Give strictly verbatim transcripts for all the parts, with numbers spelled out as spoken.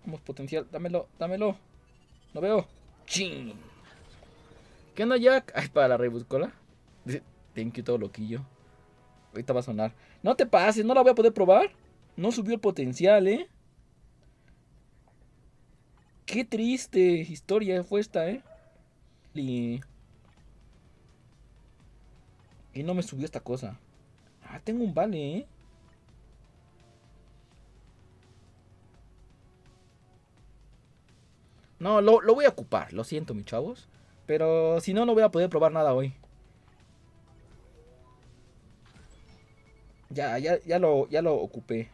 Vamos, potencial. Dámelo, dámelo. No veo. Chin. ¿Qué onda, Jack? Ay, para la rebuscola. Dice, thank you, todo loquillo. Ahorita va a sonar. No te pases, no la voy a poder probar. No subió el potencial, ¿eh? Qué triste historia fue esta, ¿eh? Y, y no me subió esta cosa. Ah, tengo un vale, ¿eh? No, lo, lo voy a ocupar. Lo siento, mis chavos. Pero si no, no voy a poder probar nada hoy. Ya, ya, ya lo, ya lo ocupé.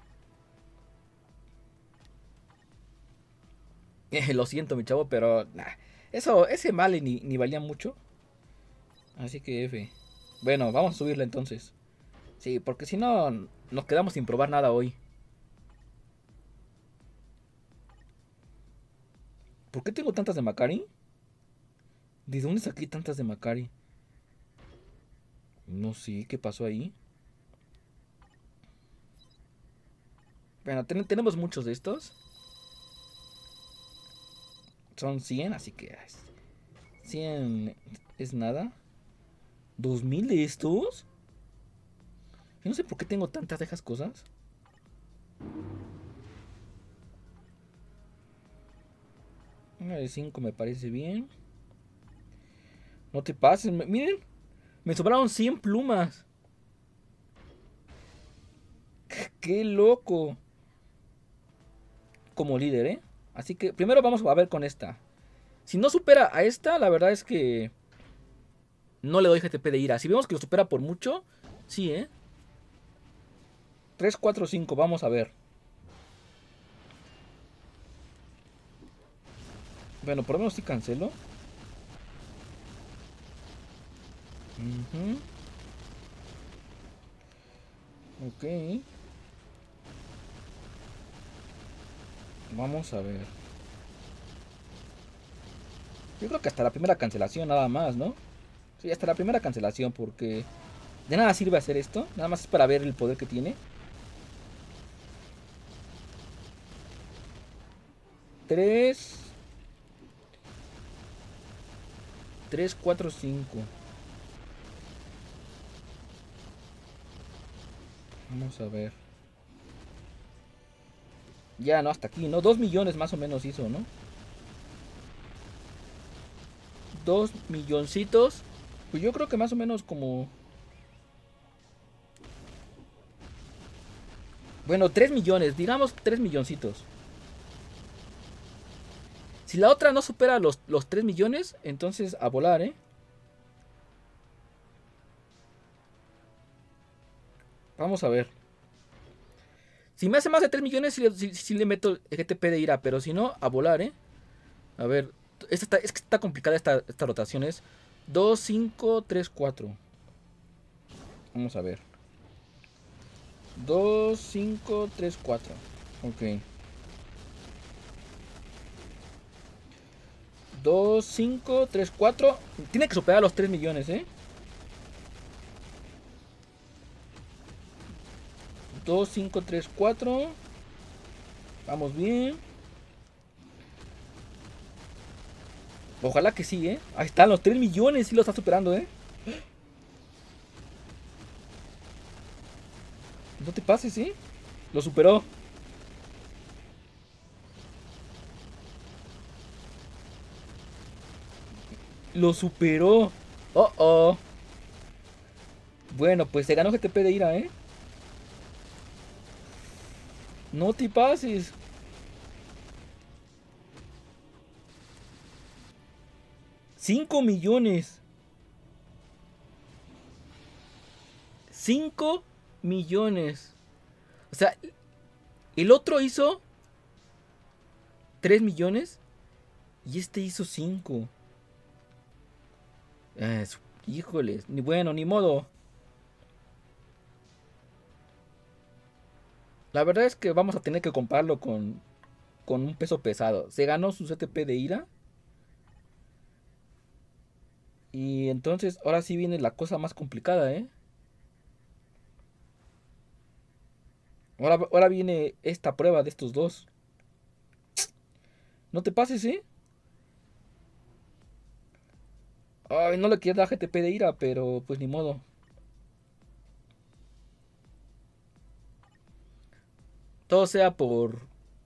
Eh, lo siento, mi chavo, pero nah, eso, ese vale ni, ni valía mucho. Así que F. Bueno, vamos a subirle entonces. Sí, porque si no, nos quedamos sin probar nada hoy. ¿Por qué tengo tantas de Macari? ¿De dónde saqué tantas de Macari? No sé, ¿qué pasó ahí? Bueno, ten- tenemos muchos de estos. Son cien, así que cien es nada. ¿dos mil de estos? Yo no sé por qué tengo tantas de esas cosas. Una de cinco me parece bien. No te pases, me- miren. Me sobraron cien plumas. ¡Qué loco! Como líder, ¿eh? Así que primero vamos a ver con esta. Si no supera a esta, la verdad es que no le doy G T P de ira. Si vemos que lo supera por mucho, sí, ¿eh? tres, cuatro, cinco, vamos a ver. Bueno, por lo menos sí cancelo. Uh-huh. Ok. Vamos a ver. Yo creo que hasta la primera cancelación nada más, ¿no? Sí, hasta la primera cancelación porque de nada sirve hacer esto. Nada más es para ver el poder que tiene. tres, tres, cuatro, cinco. Vamos a ver. Ya, no, hasta aquí, ¿no? Dos millones más o menos hizo, ¿no? Dos milloncitos. Pues yo creo que más o menos como... Bueno, tres millones, digamos tres milloncitos. Si la otra no supera los, los tres millones, entonces a volar, ¿eh? Vamos a ver. Si me hace más de tres millones, sí, sí- sí le meto el G T P de ira, pero si no, a volar, ¿eh? A ver, esta está, es que está complicada esta, esta rotación. Es dos, cinco, tres, cuatro. Vamos a ver. Dos, cinco, tres, cuatro. Ok. Dos, cinco, tres, cuatro. Tiene que superar los tres millones, ¿eh? Dos, cinco, tres, cuatro. Vamos bien. Ojalá que sí, ¿eh? Ahí están los tres millones. Sí lo está superando, ¿eh? No te pases, ¿sí? Lo superó. Lo superó. Oh, oh. Bueno, pues se ganó G T P de ira, ¿eh? No te pases. Cinco millones. Cinco millones. O sea, el otro hizo tres millones y este hizo cinco. Eh, híjoles, ni bueno, ni modo. La verdad es que vamos a tener que compararlo con, con un peso pesado. Se ganó su C T P de ira. Y entonces ahora sí viene la cosa más complicada, ¿eh? Ahora, ahora viene esta prueba de estos dos. No te pases, ¿eh? Ay, no le quiero dar G T P de ira, pero pues ni modo. Todo sea por...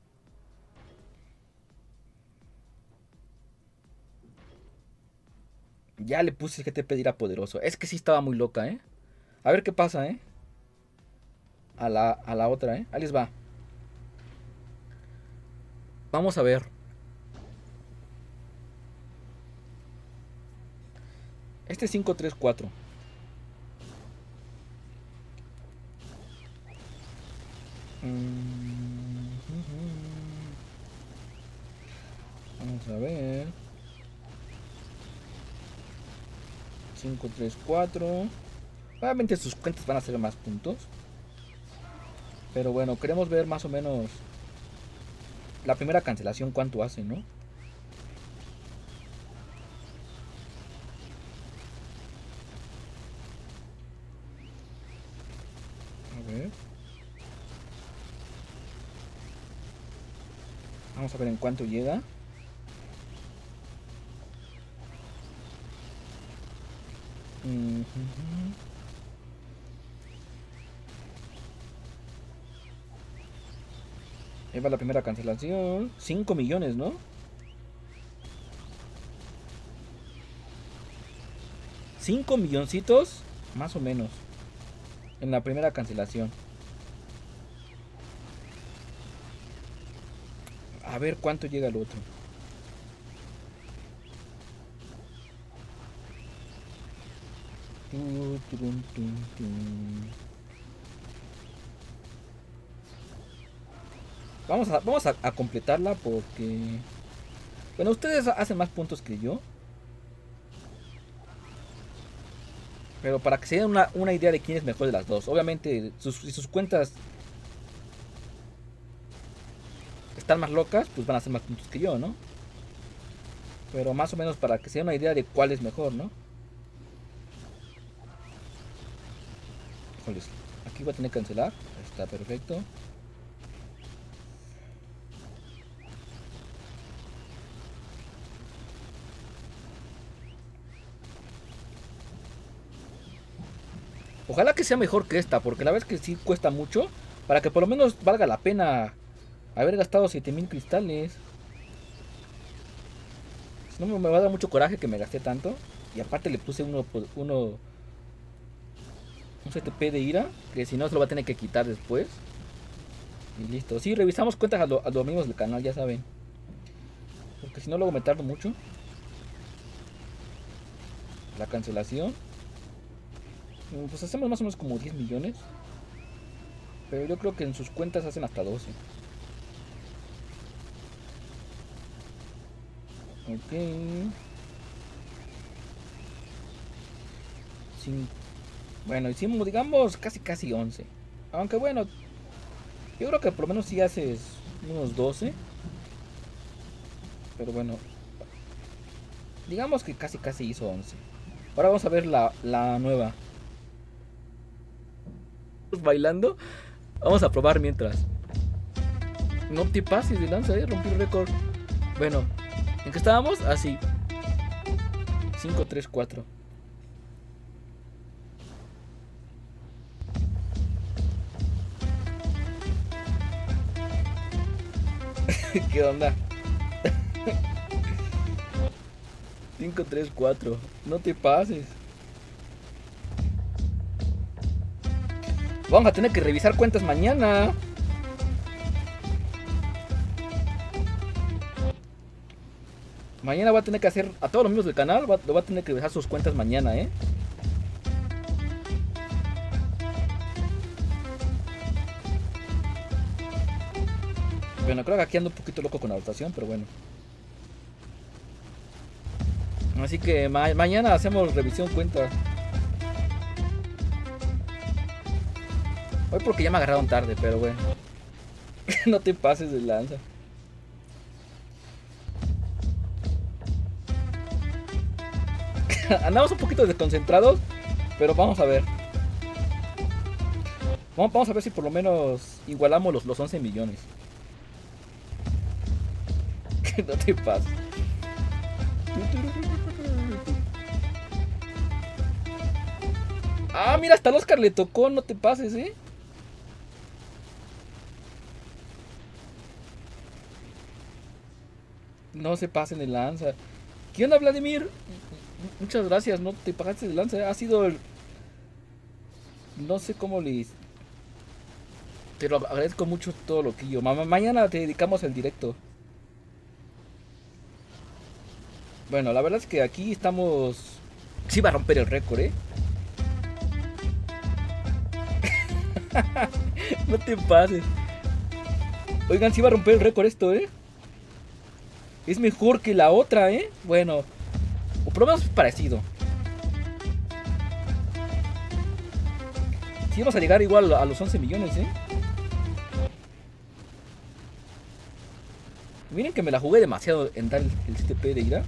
Ya le puse el G T P de ira poderoso. Es que sí estaba muy loca, ¿eh? A ver qué pasa, ¿eh? A la, a la otra, ¿eh? Ahí les va. Vamos a ver. Este es cinco tres cuatro. Mm, Vamos a ver. cinco tres cuatro. Obviamente sus cuentas van a ser más puntos. Pero bueno, queremos ver más o menos la primera cancelación cuánto hace, ¿no? A ver. Vamos a ver en cuánto llega. Uh-huh. Ahí va la primera cancelación. cinco millones, ¿no? cinco milloncitos, más o menos, en la primera cancelación. A ver cuánto llega el otro. Vamos a, vamos a, a completarla porque... Bueno, ustedes hacen más puntos que yo. Pero para que se den una, una idea de quién es mejor de las dos. Obviamente, sus, si sus cuentas están más locas, pues van a hacer más puntos que yo, ¿no? Pero más o menos para que se den una idea de cuál es mejor, ¿no? Híjoles, aquí voy a tener que cancelar. Está perfecto. Ojalá que sea mejor que esta, porque la verdad es que sí cuesta mucho. Para que por lo menos valga la pena haber gastado siete mil cristales. Si no, me va a dar mucho coraje que me gasté tanto. Y aparte le puse uno, uno un C T P de ira, que si no se lo va a tener que quitar después. Y listo. Sí, revisamos cuentas a, lo, a los amigos del canal, ya saben. Porque si no luego me tardo mucho. La cancelación. Pues hacemos más o menos como diez millones. Pero yo creo que en sus cuentas hacen hasta doce. Ok. Sin... Bueno, hicimos, digamos, casi casi once. Aunque bueno, yo creo que por lo menos si haces unos doce. Pero bueno, digamos que casi casi hizo once. Ahora vamos a ver la, la nueva. Bailando. Vamos a probar mientras. No te pases de lanza, eh. Rompí el récord. Bueno, ¿en qué estábamos? Así. cinco tres cuatro. ¿Qué onda? cinco tres cuatro. No te pases. Vamos a tener que revisar cuentas mañana. Mañana voy a tener que hacer... A todos los miembros del canal lo voy a tener que revisar sus cuentas mañana, ¿eh? Bueno, creo que aquí ando un poquito loco con la rotación, pero bueno. Así que ma mañana hacemos revisión cuentas. Hoy porque ya me agarraron tarde, pero bueno. No te pases de lanza. Andamos un poquito desconcentrados, pero vamos a ver. Vamos a ver si por lo menos igualamos los, los once millones. No te pases. Ah, mira, hasta el Oscar le tocó, no te pases, ¿eh? No se pasen de lanza. ¿Qué onda, Vladimir? Muchas gracias, no te pagaste de lanza. Ha sido el... No sé cómo le... Te lo agradezco mucho todo lo que yo. Ma mañana te dedicamos el directo. Bueno, la verdad es que aquí estamos... Sí va a romper el récord, ¿eh? No te pases. Oigan, sí va a romper el récord esto, ¿eh? Es mejor que la otra, ¿eh? Bueno, o por lo menos parecido. Sí vamos a llegar igual a los once millones, ¿eh? Miren que me la jugué demasiado en dar el, el C T P de ira.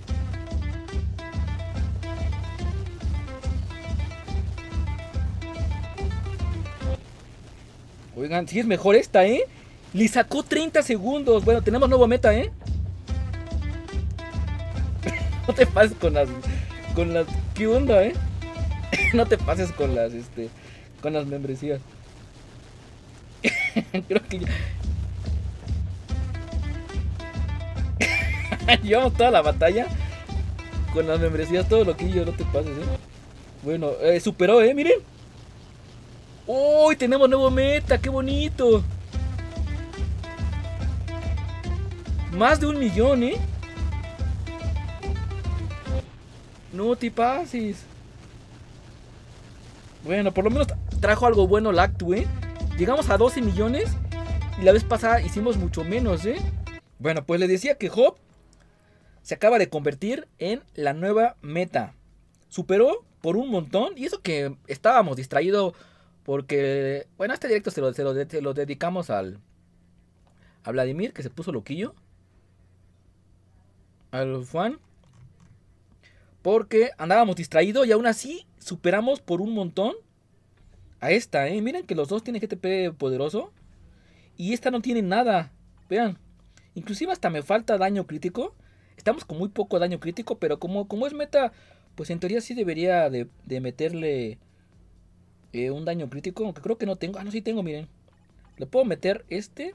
Oigan, sí es mejor esta, ¿eh? Le sacó treinta segundos. Bueno, tenemos nuevo meta, ¿eh? No te pases con las... Con las... ¿Qué onda, eh? No te pases con las, este... Con las membresías. Creo que ya... Llevamos toda la batalla con las membresías, todo lo que yo, no te pases, ¿eh? Bueno, eh, superó, ¿eh? Miren. ¡Uy! Tenemos nuevo meta, qué bonito. Más de un millón, ¿eh? No te pases. Bueno, por lo menos trajo algo bueno Lactu, ¿eh? Llegamos a doce millones y la vez pasada hicimos mucho menos, ¿eh? Bueno, pues le decía que Hop se acaba de convertir en la nueva meta. Superó por un montón. Y eso que estábamos distraídos porque... Bueno, este directo se lo, se lo, se lo dedicamos al... A Vladimir, que se puso loquillo. Al Juan. Porque andábamos distraídos y aún así superamos por un montón a esta, ¿eh? Miren que los dos tienen G T P poderoso. Y esta no tiene nada. Vean. Inclusive hasta me falta daño crítico. Estamos con muy poco daño crítico. Pero como, como es meta, pues en teoría sí debería de, de meterle eh, un daño crítico. Aunque creo que no tengo. Ah, no, sí tengo, miren. Le puedo meter este.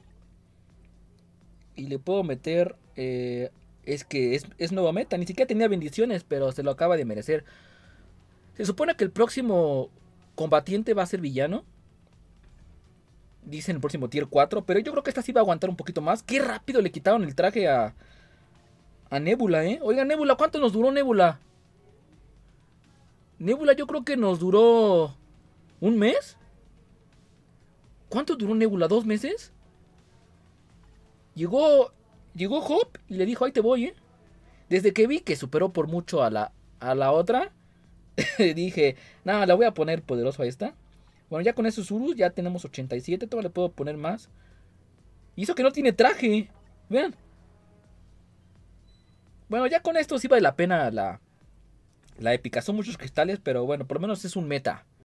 Y le puedo meter... Eh, es que es, es nueva meta. Ni siquiera tenía bendiciones, pero se lo acaba de merecer. Se supone que el próximo combatiente va a ser villano. Dicen el próximo tier cuatro. Pero yo creo que esta sí va a aguantar un poquito más. Qué rápido le quitaron el traje a... A Nebula, ¿eh? Oiga, Nebula, ¿cuánto nos duró Nebula? Nebula yo creo que nos duró... ¿Un mes? ¿Cuánto duró Nebula? ¿Dos meses? Llegó... Llegó Hop y le dijo, ahí te voy, ¿eh? Desde que vi que superó por mucho a la, a la otra, dije, nada, la voy a poner poderoso a esta. Bueno, ya con esos Urus ya tenemos ochenta y siete, todavía le puedo poner más. Y eso que no tiene traje, vean. Bueno, ya con esto sí vale la pena la, la épica. Son muchos cristales, pero bueno, por lo menos es un meta.